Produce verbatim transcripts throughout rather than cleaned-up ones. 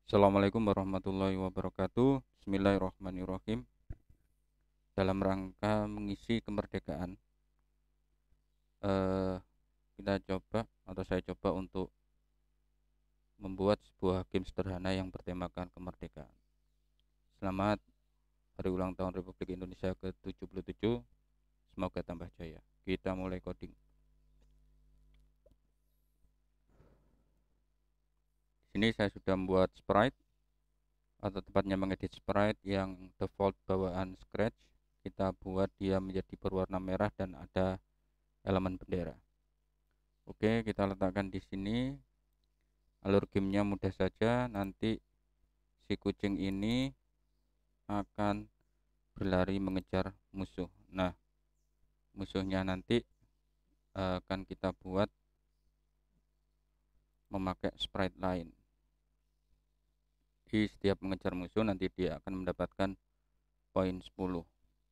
Assalamualaikum warahmatullahi wabarakatuh. Bismillahirrahmanirrahim. Dalam rangka mengisi kemerdekaan, eh, kita coba atau saya coba untuk membuat sebuah game sederhana yang bertemakan kemerdekaan. Selamat Hari Ulang Tahun Republik Indonesia ke tujuh puluh tujuh. Semoga tambah jaya. Kita mulai coding. Di sini saya sudah membuat sprite atau tepatnya mengedit sprite yang default bawaan Scratch. Kita buat dia menjadi berwarna merah dan ada elemen bendera. Oke, kita letakkan di sini. Alur gamenya mudah saja. Nanti si kucing ini akan berlari mengejar musuh. Nah, musuhnya nanti uh, akan kita buat memakai sprite lain. Di setiap mengejar musuh nanti dia akan mendapatkan poin sepuluh.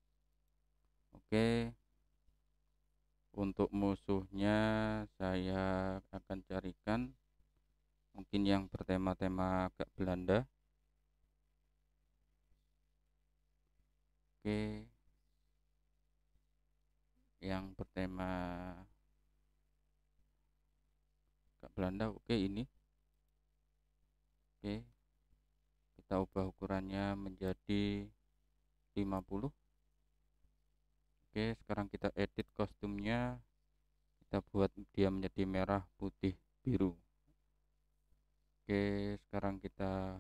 Oke. Untuk musuhnya saya akan carikan mungkin yang bertema-tema agak Belanda. Oke. Yang bertema agak Belanda, oke ini. Oke. Kita ubah ukurannya menjadi lima puluh. Oke, sekarang kita edit kostumnya. Kita buat dia menjadi merah, putih, biru. Oke, sekarang kita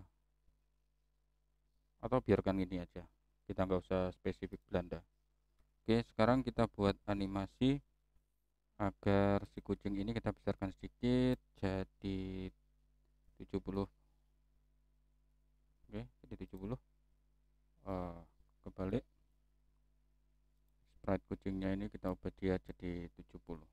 atau biarkan ini aja. Kita nggak usah spesifik Belanda. Oke, sekarang kita buat animasi agar si kucing ini kita besarkan sedikit jadi tujuh puluh. Oke, jadi tujuh puluh. Uh, kebalik. Sprite kucingnya ini kita ubah dia jadi tujuh puluh.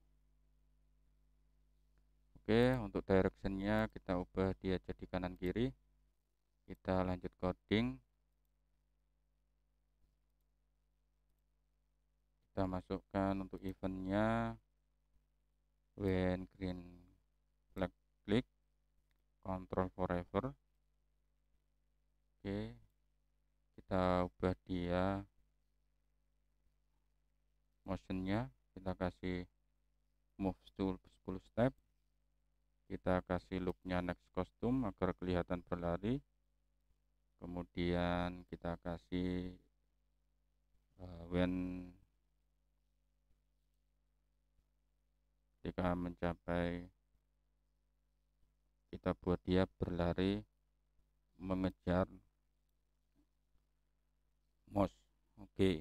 Oke, untuk directionnya kita ubah dia jadi kanan kiri. Kita lanjut coding. Kita masukkan untuk eventnya when green flag click control forever. Oke, kita ubah dia motionnya, kita kasih move to sepuluh step. Kita kasih looknya next costume agar kelihatan berlari. Kemudian kita kasih uh, when ketika mencapai, kita buat dia berlari mengejar mouse. Oke.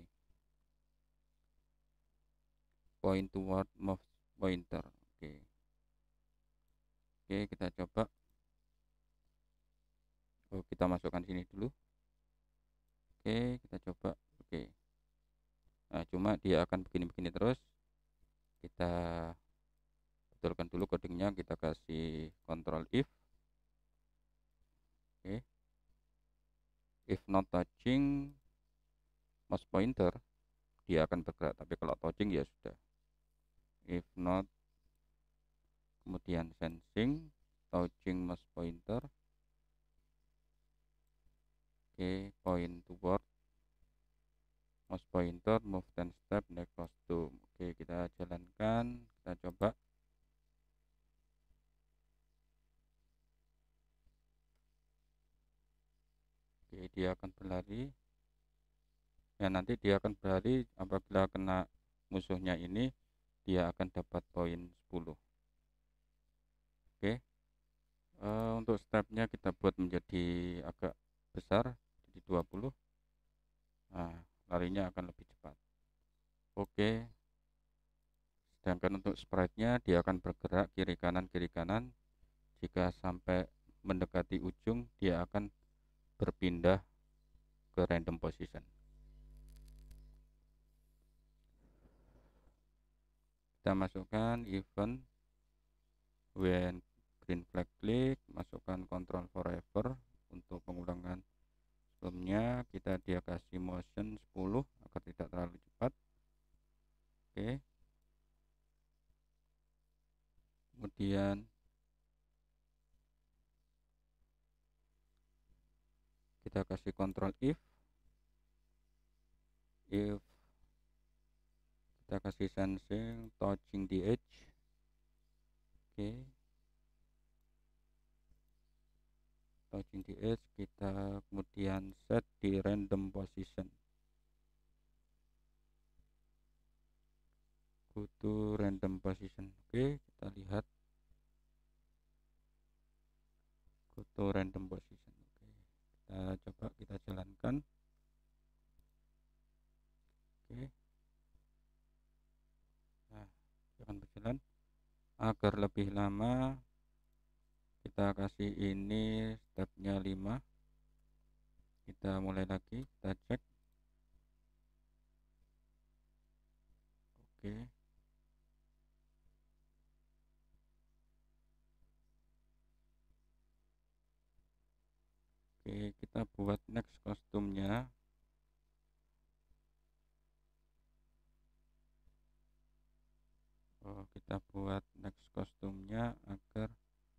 Point toward mouse pointer. Oke. Oke, kita coba. Oh, kita masukkan sini dulu. Oke, kita coba. Oke. Nah, cuma dia akan begini-begini terus. Kita betulkan dulu codingnya. Kita kasih control if. Oke. If not touching mouse pointer, dia akan bergerak. Tapi kalau touching ya sudah. If not, kemudian sensing touching mouse pointer. Oke, point toward mouse pointer, move ten step, next costume. Oke, kita jalankan, kita coba. Oke, dia akan berlari. Ya, nanti dia akan berlari apabila kena musuhnya ini, dia akan dapat poin sepuluh. Oke. Uh, untuk stepnya kita buat menjadi agak besar, jadi dua puluh. Nah, larinya akan lebih cepat. Oke. Sedangkan untuk sprite-nya dia akan bergerak kiri kanan kiri kanan. Jika sampai mendekati ujung, dia akan berpindah ke random position. Kita masukkan event when green flag click, masukkan control forever untuk pengulangan sebelumnya. Kita dia kasih motion sepuluh agar tidak terlalu cepat. Oke. Kemudian kita kasih kontrol if if kita kasih sensing touching the edge. Oke, touching the edge, kita kemudian set di random position, go to random position. Oke, kita lihat go to random position. Oke, kita coba kita jalankan. Oke, nah akan berjalan. Agar lebih lama kita kasih ini stepnya lima. Kita mulai lagi, kita cek. Oke, oke, kita buat next kostumnya. Oh, kita buat next kostumnya agar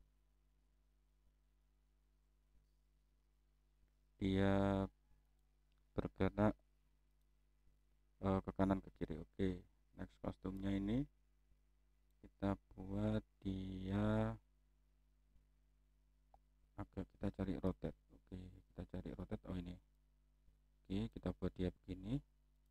dia bergerak uh, ke kanan ke kiri. Oke, next kostumnya ini kita buat dia agak, kita cari rotate. Oke, kita cari rotate. Oh ini. Oke, kita buat dia begini.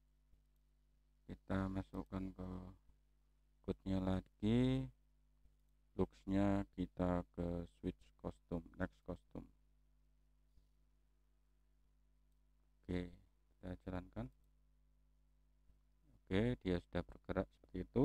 Kita masukkan ke code-nya lagi, looks-nya kita ke switch kostum, next kostum. Oke, kita jalankan. Oke, dia sudah bergerak seperti itu.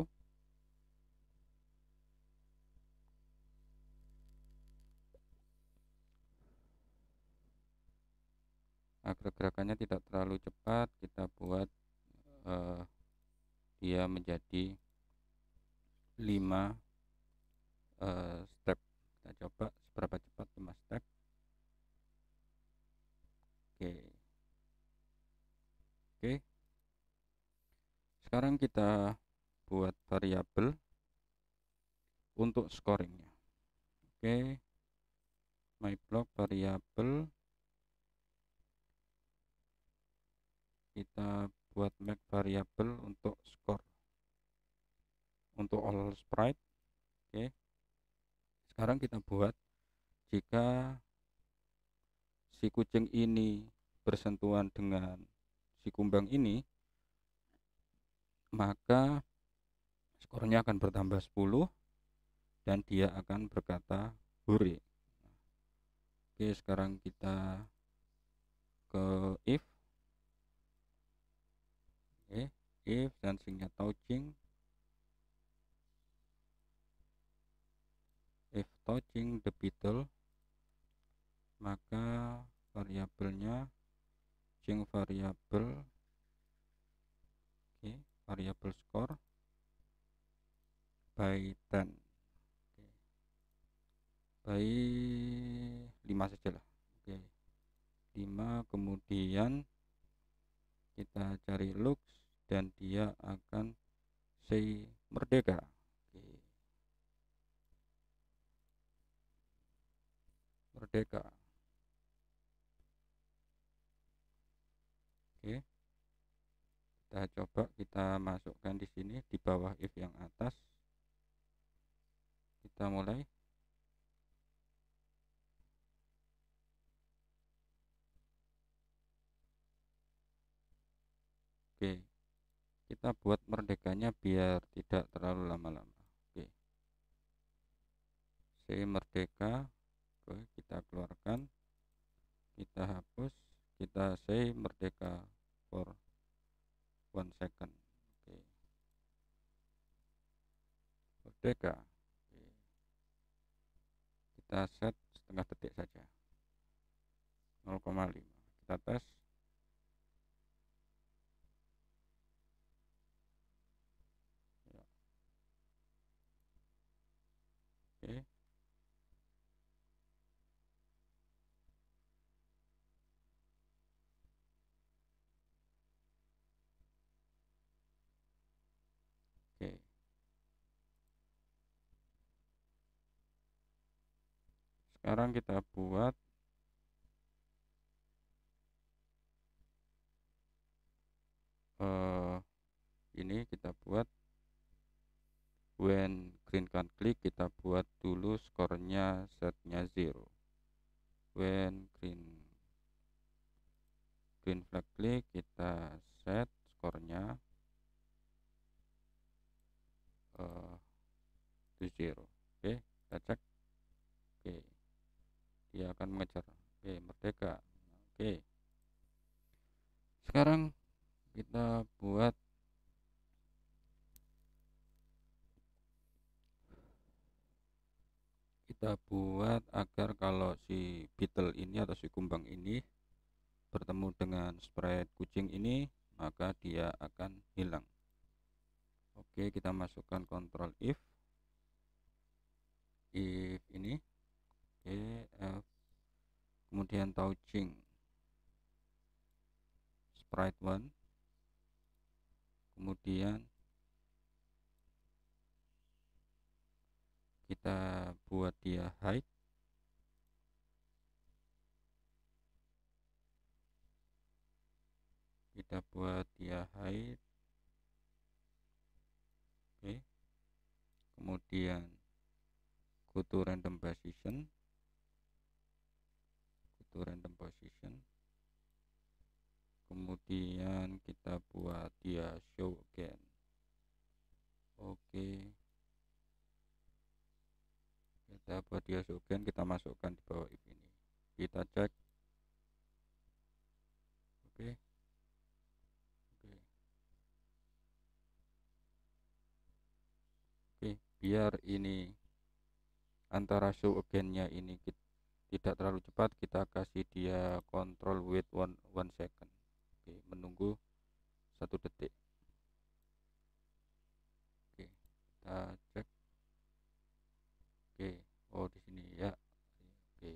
Agar gerakannya tidak terlalu cepat, kita buat uh, dia menjadi lima uh, step. Kita coba seberapa cepat lima step. Oke. Oke. Sekarang kita buat variabel untuk scoringnya. Oke, my block variabel, kita buat make variabel untuk score untuk all sprite. Oke, sekarang kita buat jika si kucing ini bersentuhan dengan si kumbang ini, maka skornya akan bertambah sepuluh dan dia akan berkata hore. Oke, sekarang kita ke if. Oke, if sensingnya touching, if touching the beetle, maka variabelnya ching variabel, oke, variabel score by ten, oke, by lima saja lah. Oke, lima, kemudian kita cari looks dan dia akan say merdeka. Oke, merdeka. Oke, kita coba kita masukkan di sini di bawah if yang atas. Kita mulai. Oke, kita buat merdekanya biar tidak terlalu lama-lama. Oke, say merdeka. Oke, kita keluarkan, kita hapus, kita say merdeka for one second. Oke, merdeka. Oke, kita set setengah detik saja, nol koma lima. Kita tes. Ya. Oke, oke. Sekarang kita buat uh, ini kita buat when green can click, kita buat dulu skornya setnya zero. When green green flag click, kita set skornya uh, to zero. Oke, kita cek. Oke, dia akan mengejar. Oke, merdeka. Oke, sekarang kita buat kita buat agar kalau si beetle ini atau si kumbang ini bertemu dengan sprite kucing ini, maka dia akan hilang. Oke, kita masukkan kontrol if if ini. Oke, F, kemudian touching sprite one, kemudian kita buat dia hide, kita buat dia hide. Oke, kemudian go to random position, go to random position, kemudian kita buat dia show again. Oke, kita buat dia show again, kita masukkan di bawah if ini, kita cek. Oke, oke, oke, biar ini antara show again-nya ini kita tidak terlalu cepat, kita kasih dia control wait one, one second. Oke, menunggu satu detik. Oke, kita cek. Oke, oh di sini ya. Oke,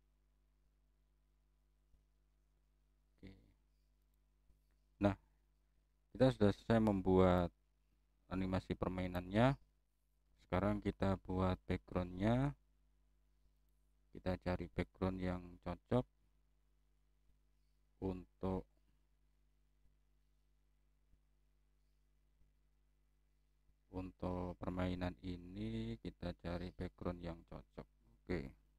oke. Nah, kita sudah selesai membuat animasi permainannya. Sekarang kita buat backgroundnya. Kita cari background yang cocok untuk untuk permainan ini. Kita cari background yang cocok. Oke,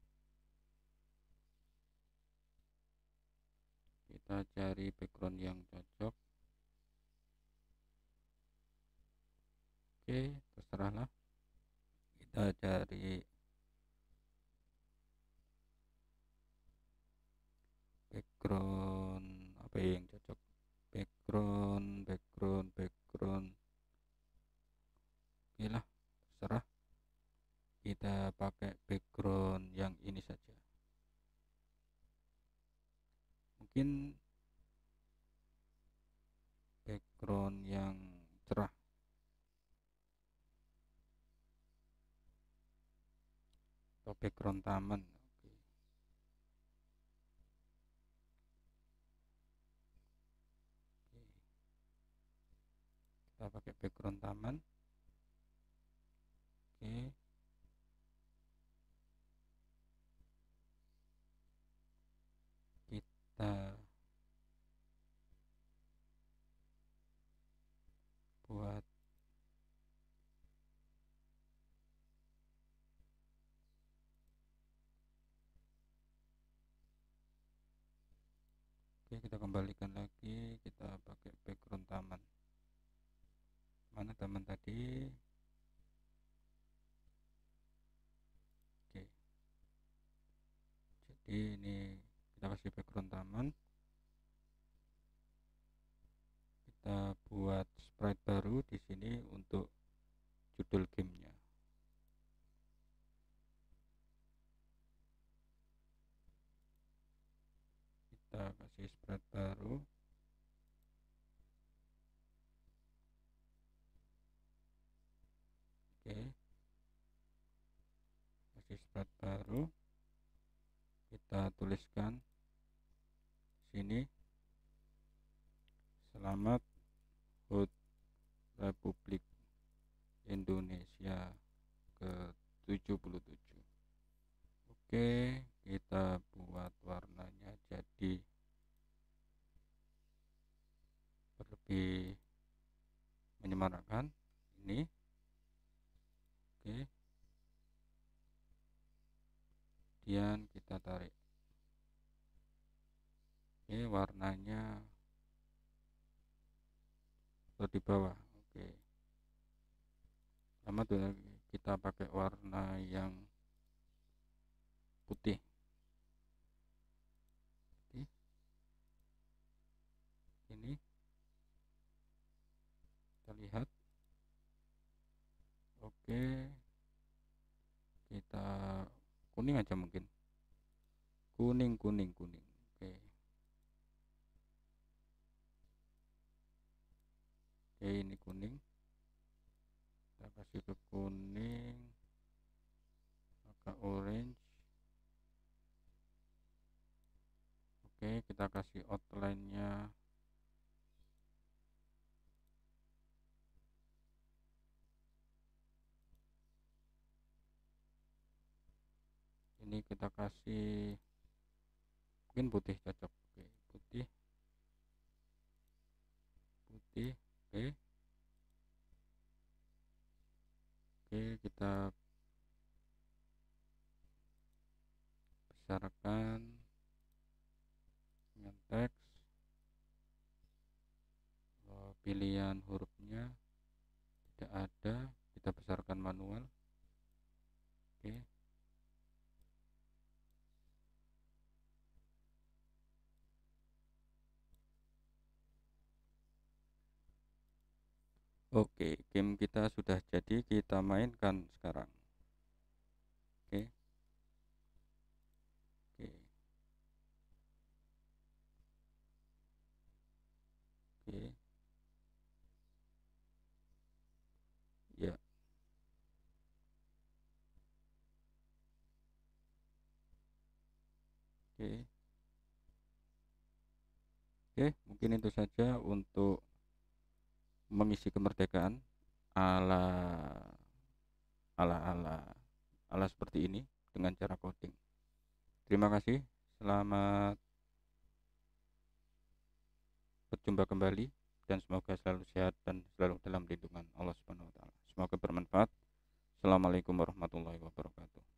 kita cari background yang cocok. Oke, terserahlah, kita cari background apa yang cocok. Background background background oke lah, terserah, kita pakai background yang ini saja. Mungkin background yang cerah atau background taman. Oke. Oke. Kita pakai background taman. Oke, kita buat oke, kita kembalikan lagi, kita pakai background taman. Mana taman tadi? Oke, jadi ini kita kasih background taman, kita buat sprite baru di sini untuk judul gamenya. Kita kasih sprite baru. Oke, kasih sprite baru, kita tuliskan sini selamat H U T Republik Indonesia ke tujuh puluh tujuh. Oke, kita buat warnanya jadi berlebih tarik. Oke, warnanya atau di bawah. Oke, sama tuh kita pakai warna yang putih. Ini kita lihat. Oke, kita kuning aja mungkin, kuning kuning kuning. Oke, oke ini kuning, kita kasih ke kuning, agak orange. Oke, kita kasih outline-nya ini, kita kasih mungkin putih cocok. Oke, putih putih. Oke, oke kita besarkan dengan teks. Pilihan hurufnya tidak ada, kita besarkan manual. Oke, oke game kita sudah jadi, kita mainkan sekarang. Oke, oke, oke, ya. Oke, oke, mungkin itu saja untuk mengisi kemerdekaan ala ala ala ala seperti ini dengan cara coding. Terima kasih, selamat berjumpa kembali, dan semoga selalu sehat dan selalu dalam lindungan Allah Subhanahu wa taala. Semoga bermanfaat. Assalamualaikum warahmatullahi wabarakatuh.